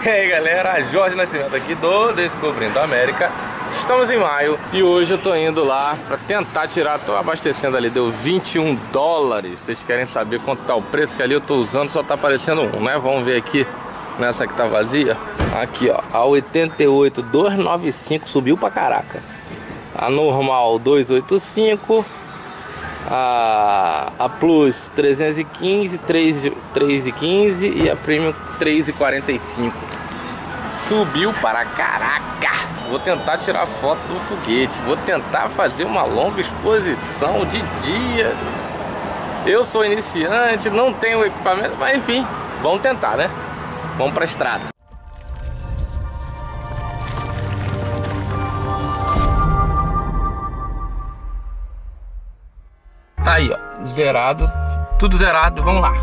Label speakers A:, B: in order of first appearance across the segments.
A: E aí galera, Jorge Nascimento aqui do Descobrindo a América. Estamos em maio e hoje eu tô indo lá pra tentar tirar, tô abastecendo ali, deu 21 dólares. Vocês querem saber quanto tá o preço? Que ali eu tô usando, só tá aparecendo um, né? Vamos ver aqui nessa que tá vazia. Aqui ó, a 88, 295, subiu pra caraca. A normal 285. A Plus 315, 315 e a Premium 345. Subiu para caraca. Vou tentar tirar foto do foguete. Vou tentar fazer uma longa exposição de dia. Eu sou iniciante, não tenho equipamento, mas enfim, vamos tentar, né? Vamos para a estrada. Tá aí, ó, zerado, tudo zerado, vamos lá.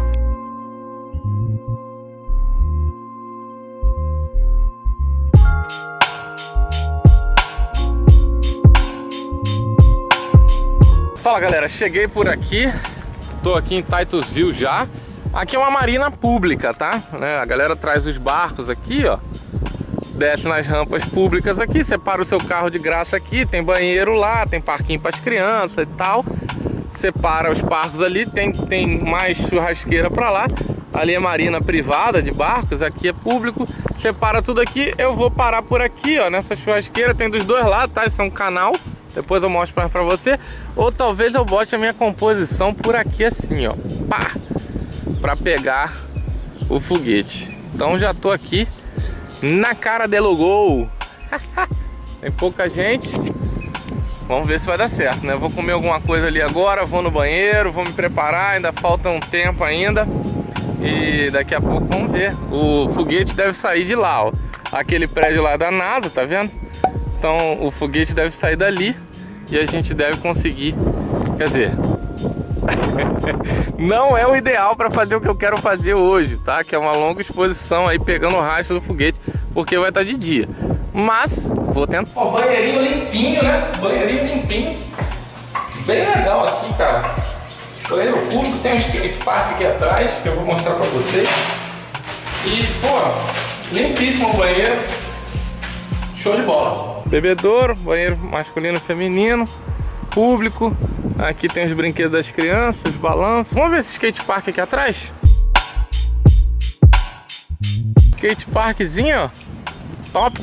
A: Fala galera, cheguei por aqui, tô aqui em Titusville já. Aqui é uma marina pública, tá? A galera traz os barcos aqui, ó, desce nas rampas públicas aqui, separa o seu carro de graça aqui, tem banheiro lá, tem parquinho para as crianças e tal. Separa os barcos ali, tem mais churrasqueira pra lá. Ali é marina privada de barcos, aqui é público. Separa tudo aqui, eu vou parar por aqui, ó, nessa churrasqueira. Tem dos dois lados, tá? Esse é um canal, depois eu mostro pra você. Ou talvez eu bote a minha composição por aqui assim, ó, pá, pra pegar o foguete. Então já tô aqui na cara de logo. Tem pouca gente. Vamos ver se vai dar certo, né? Vou comer alguma coisa ali agora, vou no banheiro, vou me preparar, ainda falta um tempo ainda. E daqui a pouco vamos ver. O foguete deve sair de lá, ó. Aquele prédio lá da NASA, tá vendo? Então o foguete deve sair dali e a gente deve conseguir. Quer dizer, não é o ideal para fazer o que eu quero fazer hoje, tá? Que é uma longa exposição aí pegando o rastro do foguete, porque vai estar de dia. Mas vou tentar. Ó, banheirinho limpinho, né? Banheirinho limpinho. Bem legal aqui, cara. Banheiro público, tem um skate park aqui atrás, que eu vou mostrar pra vocês. E, pô, limpíssimo o banheiro. Show de bola. Bebedouro, banheiro masculino e feminino. Público. Aqui tem os brinquedos das crianças, os balanços. Vamos ver esse skate park aqui atrás? Skate parkzinho, ó. Top.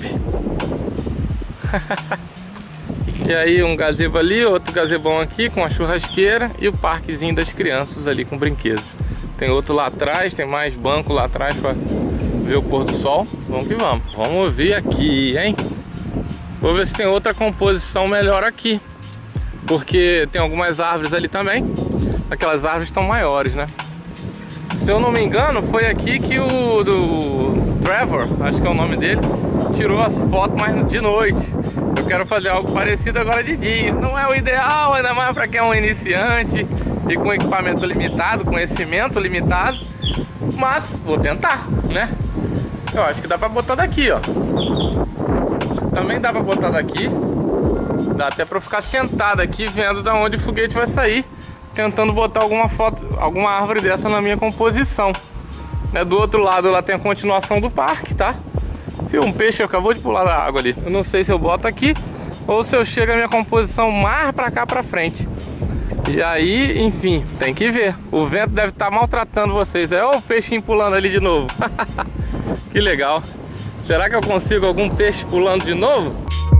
A: E aí um gazebo ali, outro gazebão aqui com a churrasqueira e o parquezinho das crianças ali com brinquedos. Tem outro lá atrás, tem mais banco lá atrás para ver o pôr do sol. Vamos que vamos. Vamos ver aqui, hein? Vou ver se tem outra composição melhor aqui, porque tem algumas árvores ali também. Aquelas árvores estão maiores, né? Se eu não me engano, foi aqui que o do Trevor, acho que é o nome dele, tirou as fotos, mas de noite. Eu quero fazer algo parecido agora de dia. Não é o ideal, ainda mais para quem é um iniciante e com equipamento limitado, conhecimento limitado. Mas vou tentar, né? Eu acho que dá para botar daqui, ó. Também dá para botar daqui. Dá até para ficar sentado aqui vendo da onde o foguete vai sair, tentando botar alguma foto, alguma árvore dessa na minha composição, né? Do outro lado lá tem a continuação do parque, tá? E um peixe acabou de pular da água ali. Eu não sei se eu boto aqui ou se eu chego a minha composição mais pra cá pra frente. E aí, enfim, tem que ver. O vento deve estar maltratando vocês. É o peixinho pulando ali de novo. Que legal. Será que eu consigo algum peixe pulando de novo?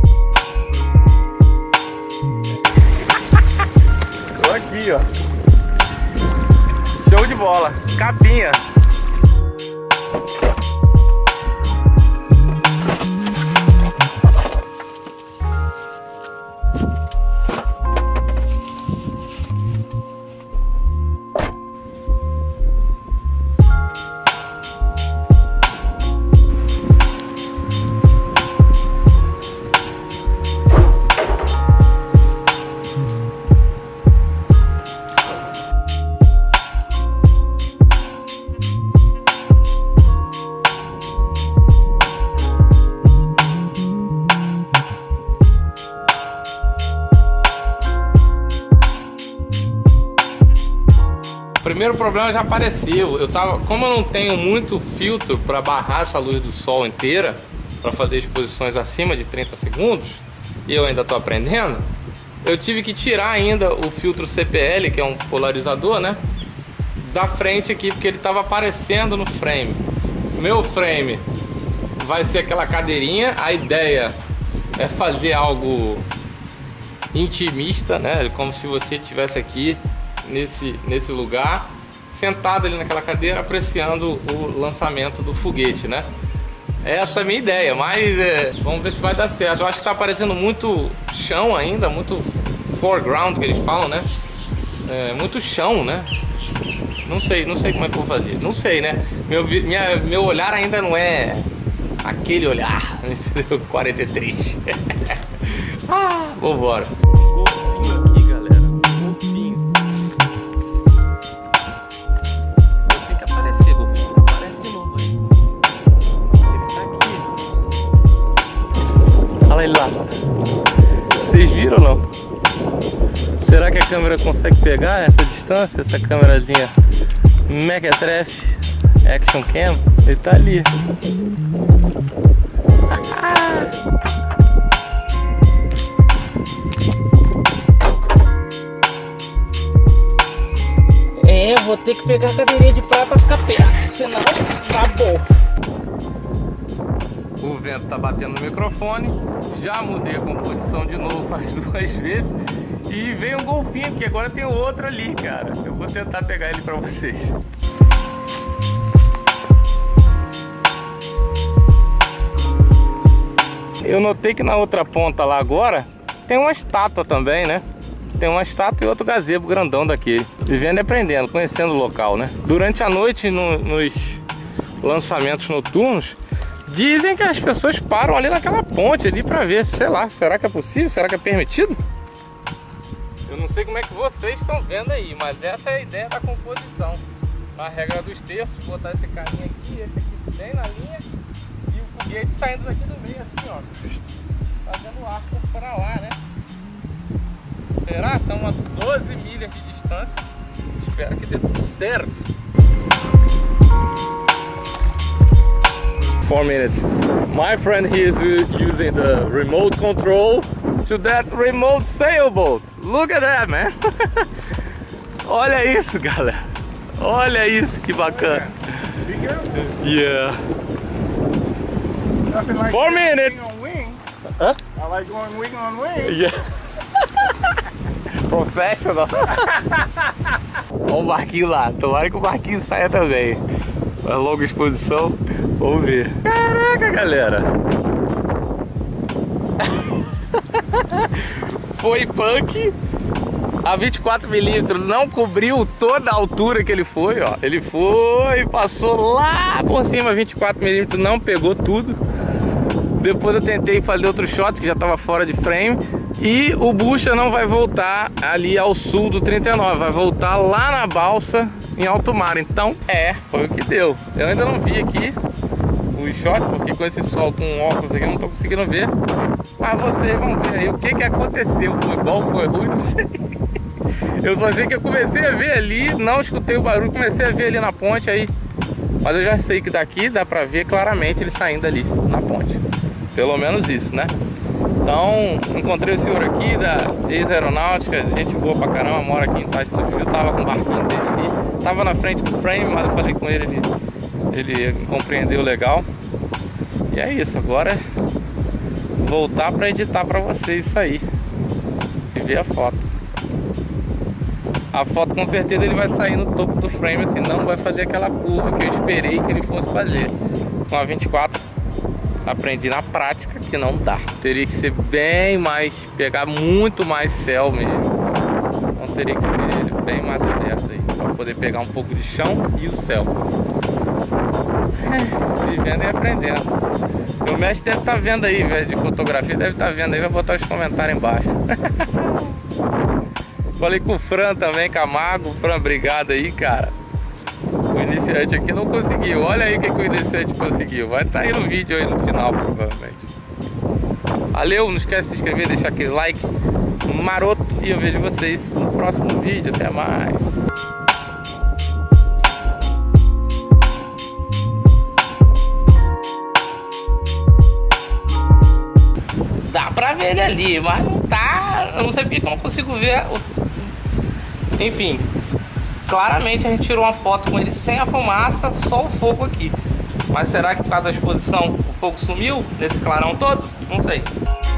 A: Tô aqui, ó. Show de bola. Capinha. primeiro problema já apareceu. Como eu não tenho muito filtro para barrar essa luz do sol inteira, para fazer exposições acima de 30 segundos, e eu ainda estou aprendendo, eu tive que tirar ainda o filtro CPL, que é um polarizador, né, da frente aqui, porque ele estava aparecendo no frame. Meu frame vai ser aquela cadeirinha. A ideia é fazer algo intimista, né, como se você estivesse aqui nesse lugar, sentado ali naquela cadeira, apreciando o lançamento do foguete, né. Essa é a minha ideia, mas vamos ver se vai dar certo. Eu acho que tá aparecendo muito chão ainda, muito foreground que eles falam, né? Muito chão, né? Não sei como é que eu vou fazer. Não sei, né? Meu olhar ainda não é aquele olhar, entendeu? 43. Vambora. Golfinho aqui, galera. Golfinho. Tem que aparecer, golfinho. Aparece de novo aí. Olha ele lá. Vocês viram ou não? Será que a câmera consegue pegar essa distância? Essa câmerazinha Mequetrefe Action Cam? Ele tá ali. Vou ter que pegar a cadeirinha de praia pra ficar perto, senão acabou. O vento tá batendo no microfone. Já mudei a composição de novo mais 2 vezes. E veio um golfinho aqui, agora tem outro ali, cara. Eu vou tentar pegar ele pra vocês. Eu notei que na outra ponta lá agora tem uma estátua também, né? Tem uma estátua e outro gazebo grandão daquele. Vivendo e aprendendo, conhecendo o local, né? Durante a noite, nos lançamentos noturnos, dizem que as pessoas param ali naquela ponte ali pra ver, sei lá, será que é possível? Será que é permitido? Eu não sei como é que vocês estão vendo aí, mas essa é a ideia da composição. A regra dos terços, botar esse carinha aqui, esse aqui bem na linha, e o foguete saindo daqui do meio assim, ó, fazendo arco pra lá, né? Será? Estamos a 12 milhas de distância. Espero que dê tudo certo. 4 minutes. My friend here is using the remote control to that remote sailboat. Look at that, man. Olha isso, galera. Olha isso, que bacana. Yeah. 4 minutes. Huh?
B: I like going wing on wing.
A: Yeah. Professional. Olha o barquinho lá. Tomara que o barquinho saia também. Uma longa exposição. Vamos ver. Caraca, galera. Foi punk. A 24mm não cobriu toda a altura que ele foi, ó. Ele foi, passou lá por cima, 24mm não pegou tudo. Depois eu tentei fazer outro shot que já estava fora de frame. E o bucha não vai voltar ali ao sul do 39, vai voltar lá na balsa em alto mar. Então foi o que deu. Eu ainda não vi aqui o shot, porque com esse sol com óculos aqui eu não tô conseguindo ver. Mas vocês vão ver aí o que aconteceu. Foi bom, foi ruim, não sei. Eu só sei que eu comecei a ver ali, não escutei o barulho, comecei a ver ali na ponte aí. Mas eu já sei que daqui dá pra ver claramente ele saindo ali na ponte. Pelo menos isso, né? Então, encontrei o senhor aqui da ex-aeronáutica, gente boa pra caramba, mora aqui em Tati do Rio. Tava com o barquinho dele ali, tava na frente do frame, mas eu falei com ele, ele compreendeu legal. E é isso, agora é voltar pra editar pra vocês isso aí e ver a foto. A foto com certeza ele vai sair no topo do frame, assim, não vai fazer aquela curva que eu esperei que ele fosse fazer. Com a 24 aprendi na prática que não dá. Teria que ser bem mais, pegar muito mais céu mesmo. Então teria que ser bem mais aberto aí, para poder pegar um pouco de chão e o céu. Vivendo e aprendendo. Meu mestre deve estar vendo aí, velho, de fotografia, deve estar vendo aí, vai botar os comentários embaixo. Falei com o Fran também, Camargo. O Fran, obrigado aí, cara. O iniciante aqui não conseguiu. Olha aí o que o iniciante conseguiu. Vai estar aí no vídeo aí no final, provavelmente. Valeu, não esquece de se inscrever, deixar aquele like maroto. E eu vejo vocês no próximo vídeo. Até mais. pra ver ele ali, mas não tá. Eu não sei porque que eu não consigo ver. Enfim, claramente a gente tirou uma foto com ele sem a fumaça, só o fogo aqui. Mas será que por causa da exposição o fogo sumiu nesse clarão todo? Não sei.